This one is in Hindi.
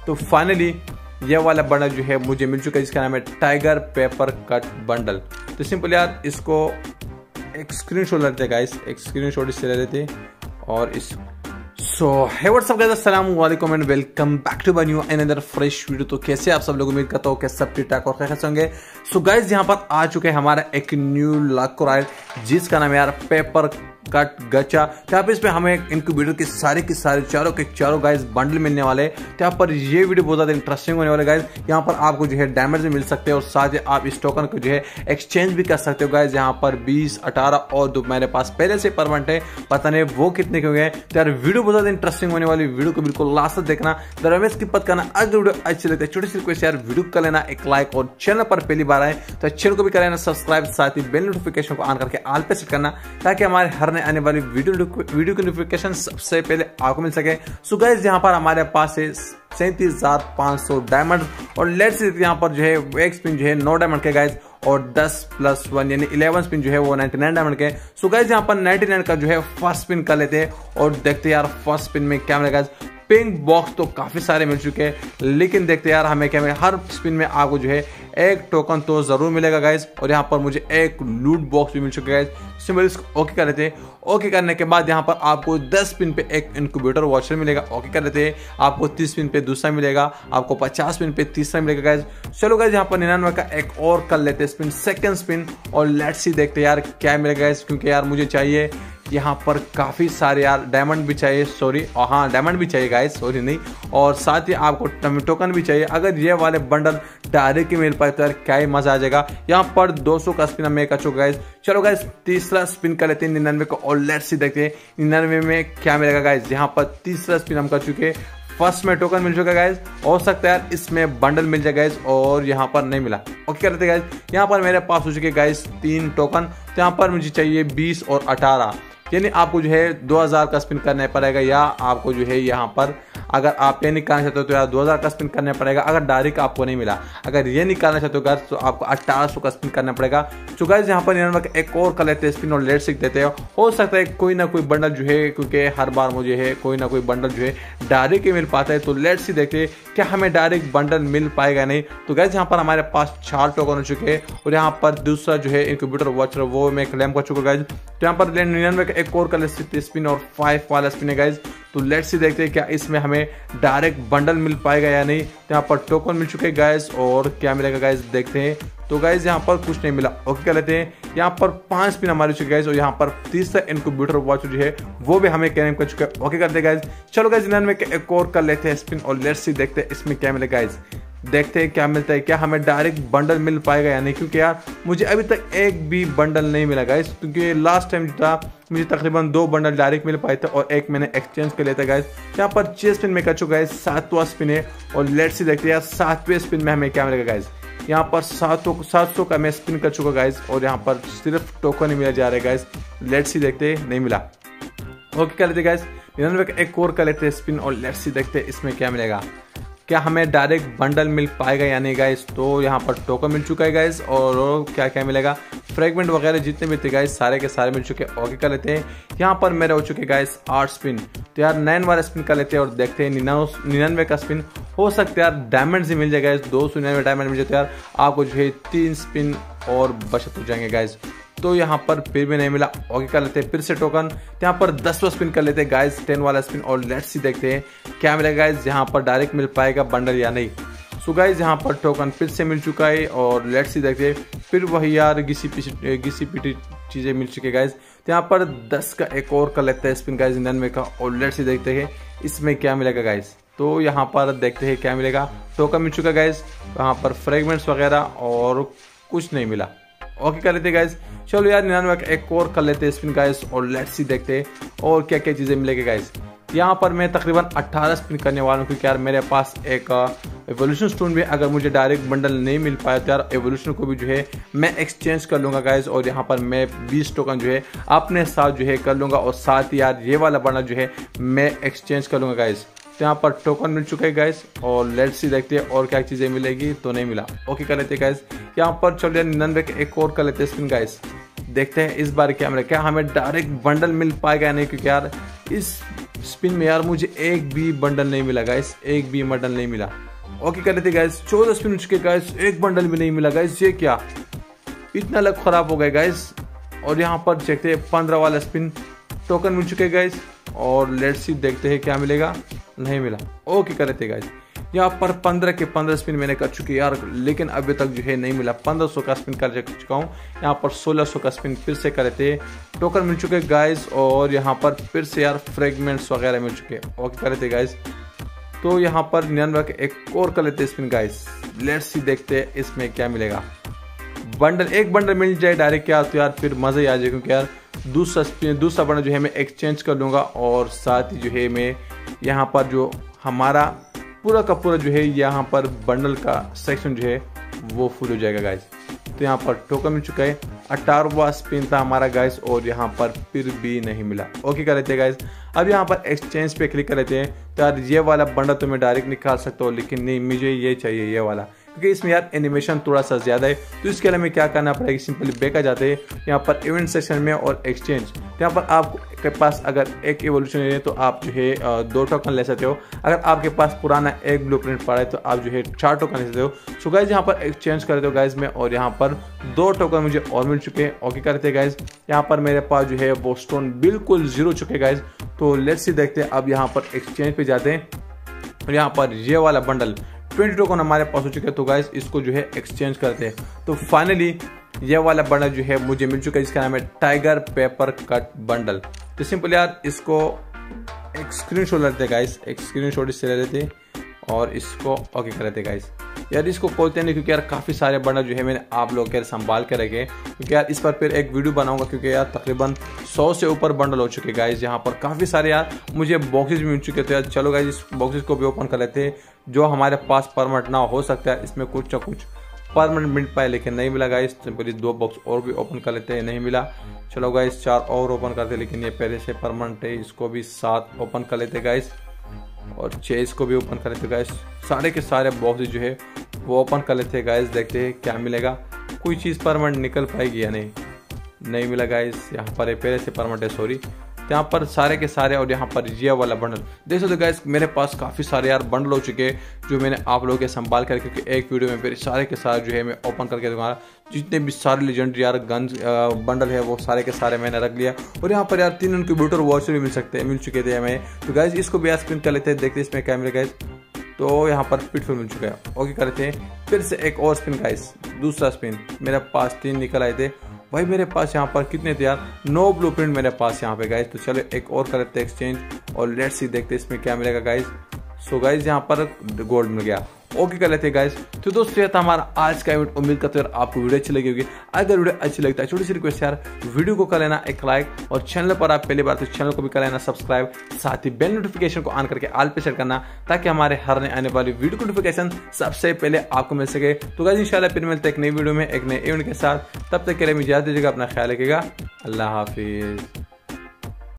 तो फाइनली ये वाला बंडल जो है मुझे मिल चुका है, जिसका नाम है टाइगर पेपर कट बंडल। तो सिंपल यार इसको एक स्क्रीनशॉट लेते हैं गाइस, एक स्क्रीनशॉट इससे ले लेते और इस हे व्हाट्स अप गाइस, अस्सलाम वालेकुम and welcome back to my new another fresh video. तो कैसे आप सब लोग, उम्मीद करता हूँ कि सब ठीक ठाक और खैरियत से होंगे। सो गाइस यहाँ पर आ चुके हैं हमारा एक न्यू लक रॉयल, जिसका नाम है यार पेपर कट गचा। तो यहाँ पर इसमें हमें इनक्यूबेटर के सारे चारों गाइस बंडल मिलने वाले। तो यहाँ पर ये वीडियो बहुत ज्यादा इंटरेस्टिंग होने वाले गाइस। यहाँ पर आपको जो है डैमेज भी मिल सकते हैं और साथ ही आप इस टोकन को जो है एक्सचेंज भी कर सकते हो गाइस। यहाँ पर 20, 18 और दो मेरे पास पहले से परमानेंट है, पता नहीं वो कितने के हुए। तो यार वीडियो बहुत ज्यादा इंटरेस्टिंग होने वाली, वीडियो को बिल्कुल लास्ट तक देखना, दरअसल स्किप मत करना। अगर वीडियो अच्छी लगती है छोटी सी रिक्वेस्ट यार, वीडियो कर लेना एक लाइक और चैनल पर पहली बार आए तो चैनल को भी कर लेना सब्सक्राइब, साथ ही बेल नोटिफिकेशन को ऑन करके ऑल पे सेट करना, ताकि हमारे हर नए आने वाली वीडियो की नोटिफिकेशन सबसे पहले आपको मिल सके। सो गाइस यहाँ पर हमारे पास है 37,500 डायमंड और लेट्स से यहाँ पर जो है एक स्पिन जो है 9 डायमंड के गाइस और 10+1 यानी 11 स्पिन जो है वो 99 डायमंड के। सो गाइस यहाँ पर 99 का जो है फर्स्ट स्पिन कर लेते हैं और देखते हैं यार फर्स्ट स्पिन में क्या मिलेगा। पिंक बॉक्स तो काफी सारे मिल चुके हैं, लेकिन देखते यार हमें क्या मिलेगा। हर स्पिन में आपको जो है एक टोकन तो जरूर मिलेगा गाइस, और यहाँ पर मुझे एक लूट बॉक्स भी मिल चुका है गाइस। सिंपल इसको ओके कर लेते हैं। ओके करने के बाद यहाँ पर आपको 10 स्पिन पे एक इनक्यूबेटर वॉचर मिलेगा, ओके कर लेते हैं। आपको 30 स्पिन पे दूसरा मिलेगा, आपको 50 स्पिन पे तीसरा मिलेगा गाइस। चलो गाइस यहाँ पर 99 का एक और कर लेते हैं स्पिन, सेकंड स्पिन, और लेट्स सी देखते हैं यार क्या मिलेगा गाइस। क्योंकि यार मुझे चाहिए यहाँ पर काफी सारे यार डायमंड भी चाहिए, सॉरी हाँ डायमंड भी चाहिए गाइस, सॉरी नहीं, और साथ ही आपको टोकन भी चाहिए। अगर ये वाले बंडल डायरेक्ट मिल पाए तो यार क्या ही मजा आ जाएगा। यहाँ पर 200 का स्पिन मैं कर चुका गाइस। चलो गाइस तीसरा स्पिन कर लेते हैं 99 को और लेट्स सी देखते हैं 99 में क्या मिलेगा गाइस। यहाँ पर तीसरा स्पिन हम कर चुके, फर्स्ट में टोकन मिल चुका गाइस, हो सकता है यार इसमें बंडल मिल जाए गाइस, और यहाँ पर नहीं मिला। ओके करते गाइस। यहाँ पर मेरे पास हो चुके गाइस 3 टोकन। तो यहाँ पर मुझे चाहिए 20 और 18, यानी आपको जो है 2000 का स्पिन करना पड़ेगा, या आपको जो है यहाँ पर अगर आप ये निकालना चाहते हो तो यार 2000 का स्पिन करना पड़ेगा। अगर डायरेक्ट आपको नहीं मिला, अगर ये निकालना चाहते हो गाइस तो आपको 1800 का स्पिन करना पड़ेगा। तो गाइस यहाँ पर 99 का एक और कर लेते हैं स्पिन और लेट सीख देते हैं, हो सकता है कोई ना कोई बंडल जो है, क्योंकि हर बार मुझे है कोई ना कोई बंडल जो है डायरेक्ट ही मिल पाता है। तो लेट सी देखते हैं क्या हमें डायरेक्ट बंडल मिल पाएगा नहीं। तो गाइस यहाँ पर हमारे पास 4 टोकन हो चुके हैं और यहाँ पर दूसरा जो है इनक्यूबेटर वॉचर वो मैं क्लेम कर चुका गाइस। तो यहाँ पर 99 का एक और कर लेते स्पिन और 5 वाला स्पिन है गाइस। तो लेट्स सी देखते हैं क्या इसमें हमें डायरेक्ट बंडल मिल पाएगा या नहीं। तो यहाँ पर टोकन मिल चुके हैं गाइस, और क्या मिलेगा गाइस देखते हैं। तो गाइस यहाँ पर कुछ नहीं मिला, ओके कर लेते हैं। यहाँ पर 5 स्पिन हमारे चुके गाइस, और यहाँ पर तीसरा इनक्यूबेटर वॉचर जो है वो भी हमें क्लेम कर चुका है, ओके करते हैं गाइस। चलो गाइस 99 के एक और कर लेते हैं स्पिन और लेट्स सी देखते हैं इसमें क्या मिलेगा गाइस। देखते हैं क्या मिलता है, क्या हमें डायरेक्ट बंडल मिल पाएगा या नहीं। क्योंकि यार मुझे अभी तक एक भी बंडल नहीं मिला गाइस, क्योंकि लास्ट टाइम जो था मुझे तकरीबन 2 बंडल डायरेक्ट मिल पाए थे और एक मैंने एक्सचेंज कर लिया था गाइस। यहाँ पर 6 स्पिन में कर चुका है, 7वां स्पिन है और लेट्स सी देखते हैं यार 7वें स्पिन में हमें क्या मिलेगा गाइस। यहाँ पर 700 का मैं स्पिन कर चुका गाइस, और यहाँ पर सिर्फ टोकन ही मिला जा रहा है गाइस। लेट्स सी देखते नहीं मिला, ओके कर लेते गाइस। 99 का एक और कर लेते स्पिन और लेट्स सी देखते इसमें क्या मिलेगा, क्या हमें डायरेक्ट बंडल मिल पाएगा या नहीं गाइस। तो यहाँ पर टोकन मिल चुका है गाइस, और क्या क्या मिलेगा, फ्रेगमेंट वगैरह जितने भी थे गाइस सारे के सारे मिल चुके हैं, ओके कर लेते हैं। यहाँ पर मेरे हो चुके गाइस 8 स्पिन। तो यार 9 वाला स्पिन कर लेते हैं और देखते हैं 99 का स्पिन, हो सकता है यार डायमंड से मिल जाएगा गाइस। 299 डायमंड मिल जाए तो यार आपको जो है 3 स्पिन और बचत हो जाएंगे गाइस। तो यहाँ पर फिर भी नहीं मिला, ओके कर लेते हैं फिर से टोकन। यहाँ पर 10वां स्पिन कर लेते हैं गाइस, 10 वाला स्पिन, और लेट्स सी देखते हैं क्या मिलेगा गाइस। यहाँ पर डायरेक्ट मिल पाएगा बंडल या नहीं। सो गाइस यहाँ पर टोकन फिर से मिल चुका है और लेट्स सी देखते हैं फिर वही यार घिसी पीटी चीजें मिल चुकी है गाइस। तो यहाँ पर 10 का एक और कर लेते हैं स्पिन गाइस 99 का, और लेट्स सी देखते हैं इसमें क्या मिलेगा गाइस। तो यहाँ पर देखते हैं क्या मिलेगा, टोकन मिल चुका गाइस, यहाँ पर फ्रेगमेंट्स वगैरह और कुछ नहीं मिला, ओके कर लेते गाइस। चलो यार 99 का एक और कर लेते स्पिन गाइस और लेट्स सी देखते हैं और क्या क्या चीजें मिलेगी गाइस। यहाँ पर मैं तकरीबन 18 स्पिन करने वाला हूँ, क्योंकि यार मेरे पास एक एवोल्यूशन स्टोन भी, अगर मुझे डायरेक्ट बंडल नहीं मिल पाया तो यार एवोल्यूशन को भी जो है मैं एक्सचेंज कर लूंगा गाइस, और यहाँ पर मैं 20 टोकन जो है अपने साथ जो है कर लूंगा, और साथ ही यार ये वाला बंडल जो है मैं एक्सचेंज कर लूंगा गाइस। तो यहाँ पर टोकन मिल चुका है गाइस, और लेट्स सी देखते हैं और क्या चीजें मिलेगी। तो नहीं मिला, ओके कर लेते गाइस। यहाँ पर चलिए 99 के एक और कर लेते स्पिन गाइस, देखते हैं इस बार क्या मिलेगा, क्या हमें डायरेक्ट बंडल मिल पाएगा या नहीं। क्योंकि यार इस स्पिन में यार मुझे एक भी बंडल नहीं मिला गाइस, एक भी बंडल नहीं मिला। ओके कर लेते गाइस, 14 स्पिन हो चुके गाइस, एक बंडल भी नहीं मिला गाइस। ये क्या, इतना लक खराब हो गया गाइस। और यहाँ पर देखते हैं 15 वाला स्पिन टोकन मिल चुके गाइस, और लेट्स सी देखते हैं क्या मिलेगा। नहीं मिला। ओके कर लेते गाइस, यहाँ पर 15 के 15 स्पिन मैंने कर चुके यार, लेकिन अभी तक जो है नहीं मिला। 1500 का स्पिन कर चुका हूँ, यहाँ पर 1600 का स्पिन फिर से कर लेते, टोकन मिल चुके गाइस, और यहाँ पर फिर से यार फ्रेगमेंट्स वगैरह मिल चुके। ओके कर लेते गाइस, तो यहाँ पर 99 के एक और कर लेते स्पिन गाइस। लेट्स सी देखते हैं इसमें क्या मिलेगा। बंडल, एक बंडल मिल जाए डायरेक्ट यार तो यार फिर मजा ही आ जाए, क्योंकि यार दूसरा बंडल जो है मैं एक्सचेंज कर लूँगा, और साथ ही जो है मैं यहाँ पर जो हमारा पूरा का पूरा जो है यहाँ पर बंडल का सेक्शन जो है वो फुल हो जाएगा गाइस। तो यहाँ पर टोकन मिल चुका है, 18वां स्पिन था हमारा गाइस, और यहाँ पर फिर भी नहीं मिला। ओके कर लेते हैं गाइस। अब यहाँ पर एक्सचेंज पे क्लिक कर लेते हैं। तो यार ये वाला बंडल तो मैं डायरेक्ट निकाल सकता हूँ, लेकिन नहीं, मुझे ये चाहिए ये वाला, क्योंकि इसमें यार एनिमेशन थोड़ा सा ज्यादा है। तो इसके लिए हमें क्या करना पड़ेगा, सिंपली बैक आ जाते हैं यहाँ पर इवेंट सेक्शन में और एक्सचेंज। तो यहाँ पर आपके पास अगर एक एवोल्यूशन है तो आप जो है 2 टोकन ले सकते हो। अगर आपके पास पुराना एक ब्लूप्रिंट पड़ा है तो आप जो है 4 टोकन ले सकते हो। सो गाइज यहाँ पर एक्सचेंज कर देते हो गाइज में, और यहाँ पर 2 टोकन मुझे और मिल चुके हैं। ओके करते हैं गाइज, यहाँ पर मेरे पास जो है वो स्टोन बिल्कुल 0 चुके गाइज। तो लेट्स सी देखते हैं। अब यहाँ पर एक्सचेंज पे जाते हैं, और यहाँ पर ये वाला बंडल 20 टोकन हमारे पास हो चुके हैं। तो गाइस इसको जो है एक्सचेंज करते हैं। तो फाइनली ये वाला बंडल जो है मुझे मिल चुका है, जिसका नाम है टाइगर पेपर कट बंडल। तो सिंपल यार इसको एक स्क्रीनशॉट लेते हैं गाइस, एक स्क्रीनशॉट इससे ले लेते हैं और इसको ओके कर लेते हैं गाइस। यार इसको खोलते नहीं, क्योंकि यार काफ़ी सारे बंडल जो है मैंने आप लोग के संभाल के रखे, क्योंकि यार इस पर फिर एक वीडियो बनाऊंगा, क्योंकि यार तकरीबन 100 से ऊपर बंडल हो चुके गाइस। यहाँ पर काफ़ी सारे यार मुझे बॉक्सेस भी मिल चुके थे। यार चलो गाइस इस बॉक्सेस को भी ओपन कर लेते हैं। जो हमारे पास परमानेंट ना हो सकता है, इसमें कुछ ना कुछ परमानेंट मिल पाए, लेकिन नहीं मिला गाइस। सिंपली 2 बॉक्स और भी ओपन कर लेते हैं, नहीं मिला। चलो गाइस 4 और ओपन करते, लेकिन ये पहले से परमानेंट है। इसको भी 7 ओपन कर लेते गाइस, और 6 को भी ओपन कर लेते गाइस। सारे के सारे बॉक्स जो है वो ओपन कर लेते हैं गाइस, देखते हैं क्या मिलेगा। कोई चीज़ परमानेंट निकल पाएगी या नहीं मिला गाइस। यहाँ पर पहले से परमानेंट है, सॉरी। यहाँ पर सारे के सारे, और यहाँ पर ये वाला बंडल देख सकते हो गाइस। मेरे पास काफ़ी सारे यार बंडल हो चुके हैं, जो मैंने आप लोगों के संभाल कर, क्योंकि एक वीडियो में फिर सारे के सारे जो है मैं ओपन करके दूंगा। जितने भी सारे लेजेंडरी यार गन्स बंडल है वो सारे के सारे मैंने रख लिया। और यहाँ पर यार 3 इंक्यूबेटर वॉचर भी मिल चुके थे हमें। तो गाइस इसको भी यार स्पिन कर लेते हैं, देखते हैं इसमें क्या मिलेगा गाइस। तो यहाँ पर पिटफुल मिल चुका है। ओके करते हैं, फिर से एक और स्पिन गाइस, दूसरा स्पिन। मेरे पास 3 निकल आए थे भाई। मेरे पास यहाँ पर कितने थे यार, 9 ब्लूप्रिंट मेरे पास यहाँ पे गाइस। तो चलो एक और कर लेते हैं एक्सचेंज, और लेट्स सी देखते हैं इसमें क्या मिलेगा गाइस। सो गाइस यहाँ पर गोल्ड मिल गया। ओके कर लेते हैं गाइस। तो दोस्तों ये था हमारा आज का इवेंट। उम्मीद करते हैं आपको वीडियो अच्छी लगी होगी। अगर वीडियो अच्छी लगता है, छोटी सी रिक्वेस्ट यार, वीडियो को कर लेना एक लाइक, और चैनल पर आप पहली बार तो चैनल को भी कर लेना सब्सक्राइब। साथ ही बेल नोटिफिकेशन को ऑन करके ऑल पे सेट करना, ताकि हमारे हर नए आने वाली वीडियो की नोटिफिकेशन सबसे पहले आपको मिल सके। तो गाइस इंशाल्लाह फिर मिलते हैं एक नई वीडियो में एक नए इवेंट के साथ। तब तक के लिए मुझे याद दीजिएगा, अपना ख्याल रखिएगा। अल्लाह हाफिज।